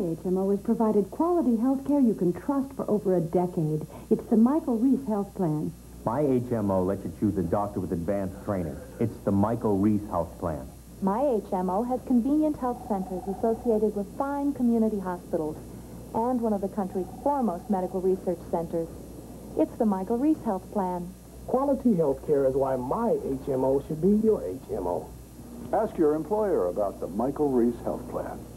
HMO has provided quality health care you can trust for over a decade. It's the Michael Reese Health Plan. My HMO lets you choose a doctor with advanced training. It's the Michael Reese Health Plan. My HMO has convenient health centers associated with fine community hospitals and one of the country's foremost medical research centers. It's the Michael Reese Health Plan. Quality health care is why my HMO should be your HMO. Ask your employer about the Michael Reese Health Plan.